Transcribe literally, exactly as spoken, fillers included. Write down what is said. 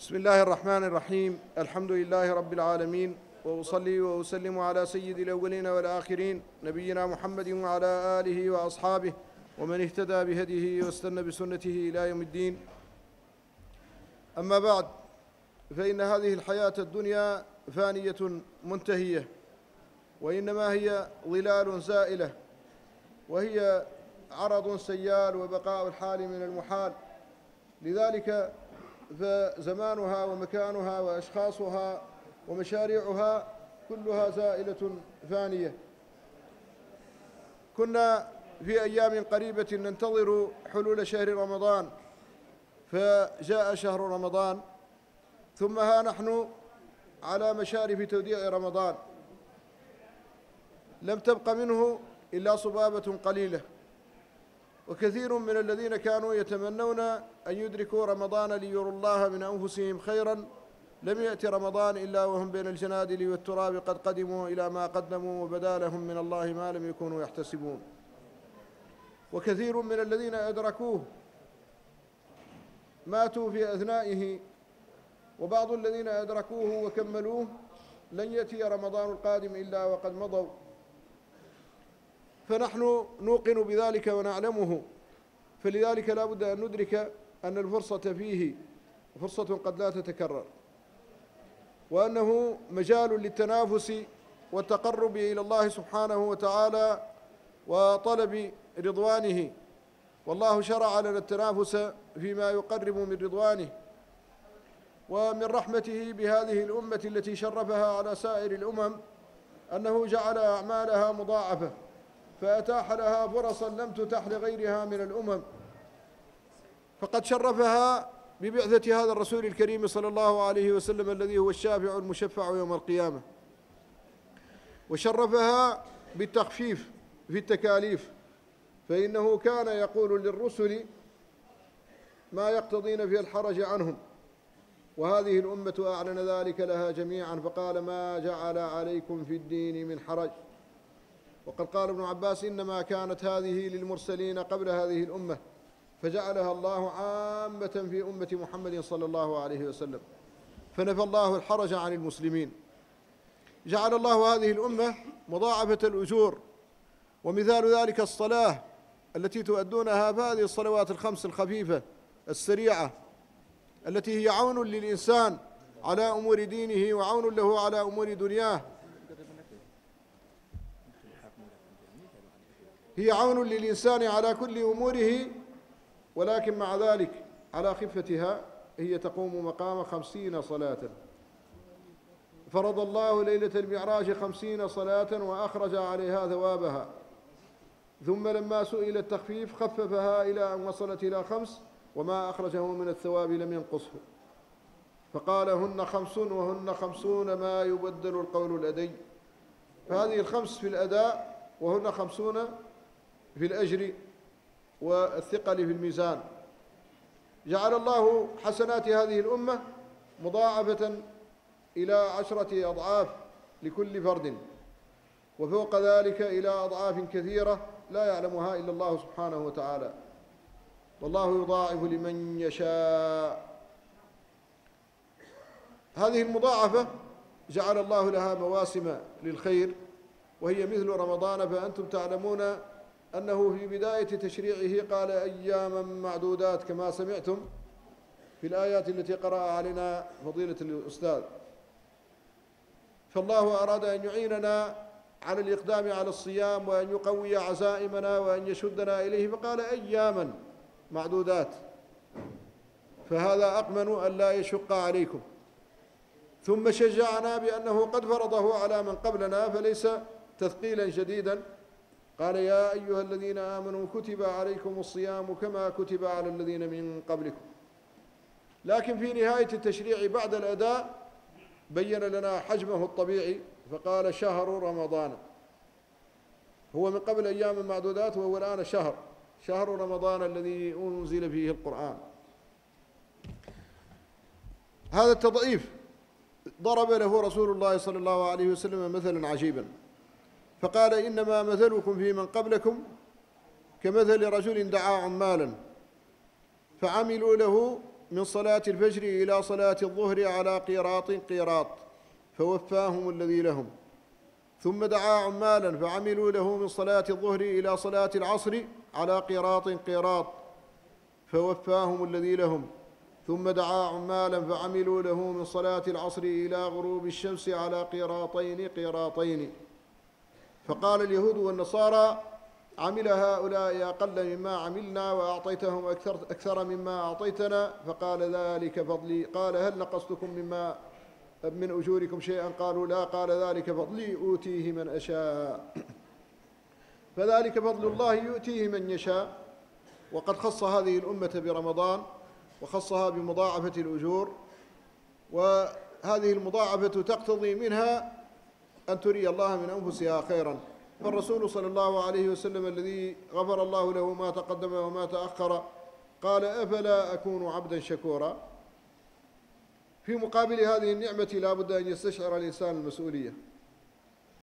بسم الله الرحمن الرحيم. الحمد لله رب العالمين، وأصلي وأسلم على سيد الأولين والآخرين نبينا محمد وعلى آله وأصحابه ومن اهتدى بهديه واستنى بسنته إلى يوم الدين. أما بعد، فإن هذه الحياة الدنيا فانية منتهية، وإنما هي ظلال زائلة، وهي عرض سيال وبقاء الحال من المحال. لذلك فزمانها ومكانها وأشخاصها ومشاريعها كلها زائلة فانية. كنا في أيام قريبة ننتظر حلول شهر رمضان، فجاء شهر رمضان، ثم ها نحن على مشارف توديع رمضان، لم تبق منه إلا صبابة قليلة. وكثير من الذين كانوا يتمنون أن يدركوا رمضان ليروا الله من أنفسهم خيرا، لم يأتي رمضان إلا وهم بين الجنادل والتراب قد قدموا إلى ما قدموا، وبدا لهم من الله ما لم يكونوا يحتسبون. وكثير من الذين أدركوه ماتوا في أثنائه، وبعض الذين أدركوه وكملوه لن يأتي رمضان القادم إلا وقد مضوا. فنحن نوقن بذلك ونعلمه، فلذلك لا بد أن ندرك أن الفرصة فيه فرصة قد لا تتكرر، وأنه مجال للتنافس والتقرب إلى الله سبحانه وتعالى وطلب رضوانه. والله شرع لنا التنافس فيما يقرب من رضوانه. ومن رحمته بهذه الأمة التي شرفها على سائر الأمم أنه جعل أعمالها مضاعفة، فأتاح لها فرصا لم تتح لغيرها من الأمم. فقد شرفها ببعثة هذا الرسول الكريم صلى الله عليه وسلم الذي هو الشافع المشفع يوم القيامة، وشرفها بالتخفيف في التكاليف، فإنه كان يقول للرسل ما يقتضين في الحرج عنهم، وهذه الأمة أعلن ذلك لها جميعا، فقال ما جعل عليكم في الدين من حرج. وقد قال ابن عباس إنما كانت هذه للمرسلين قبل هذه الأمة، فجعلها الله عامة في أمة محمد صلى الله عليه وسلم، فنفى الله الحرج عن المسلمين. جعل الله هذه الأمة مضاعفة الأجور، ومثال ذلك الصلاة التي تؤدونها، فهذه الصلوات الخمس الخفيفة السريعة التي هي عون للإنسان على أمور دينه وعون له على أمور دنياه، هي عون للإنسان على كل أموره، ولكن مع ذلك على خفتها هي تقوم مقام خمسين صلاة. فرض الله ليلة المعراج خمسين صلاة وأخرج عليها ثوابها، ثم لما سئل التخفيف خففها إلى أن وصلت إلى خمس، وما أخرجه من الثواب لم ينقصه، فقال هن خمس وهن خمسون ما يبدل القول الأدي. فهذه الخمس في الأداء، وهن خمسون في الأجر والثقل في الميزان. جعل الله حسنات هذه الأمة مضاعفة إلى عشرة أضعاف لكل فرد، وفوق ذلك إلى أضعاف كثيرة لا يعلمها إلا الله سبحانه وتعالى، والله يضاعف لمن يشاء. هذه المضاعفة جعل الله لها مواسم للخير، وهي مثل رمضان. فأنتم تعلمون أنه في بداية تشريعه قال أياما معدودات كما سمعتم في الآيات التي قرأ علينا فضيلة الأستاذ. فالله أراد أن يعيننا على الإقدام على الصيام، وأن يقوي عزائمنا وأن يشدنا إليه، فقال أياما معدودات، فهذا أقمن أن لا يشق عليكم. ثم شجعنا بأنه قد فرضه على من قبلنا، فليس تثقيلا شديدا. قال يا أيها الذين آمنوا كتب عليكم الصيام كما كتب على الذين من قبلكم. لكن في نهاية التشريع بعد الأداء بين لنا حجمه الطبيعي، فقال شهر رمضان. هو من قبل أيام معدودات، وهو الآن شهر شهر رمضان الذي أنزل فيه القرآن. هذا التضعيف ضرب له رسول الله صلى الله عليه وسلم مثلا عجيبا، فقال إنما مثلكم في من قبلكم كمثل رجل دعا عمالا فعملوا له من صلاة الفجر إلى صلاة الظهر على قيراط قيراط فوفاهم الذي لهم. ثم دعا عمالا فعملوا له من صلاة الظهر إلى صلاة العصر على قيراط قيراط فوفاهم الذي لهم. ثم دعا عمالا فعملوا له من صلاة العصر إلى غروب الشمس على قيراطين قيراطين. فقال اليهود والنصارى: عمل هؤلاء أقل مما عملنا وأعطيتهم أكثر, أكثر مما أعطيتنا. فقال: ذلك فضلي. قال: هل نقصتكم مما من أجوركم شيئا؟ قالوا: لا. قال: ذلك فضلي أوتيه من أشاء. فذلك فضل الله يؤتيه من يشاء. وقد خص هذه الأمة برمضان وخصها بمضاعفة الأجور، وهذه المضاعفة تقتضي منها أن تري الله من أنفسها خيرا. فالرسول صلى الله عليه وسلم الذي غفر الله له ما تقدم وما تأخر قال: أفلا أكون عبدا شكورا. في مقابل هذه النعمة لا بد أن يستشعر الإنسان المسؤولية،